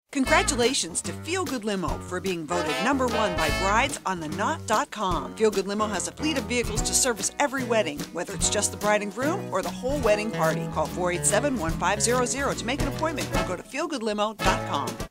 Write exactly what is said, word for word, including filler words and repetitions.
Congratulations to Feel Good Limo for being voted number one by brides on the knot dot com. Feel Good Limo has a fleet of vehicles to service every wedding, whether it's just the bride and groom or the whole wedding party. Call four eight seven, one five zero zero to make an appointment or go to feel good limo dot com.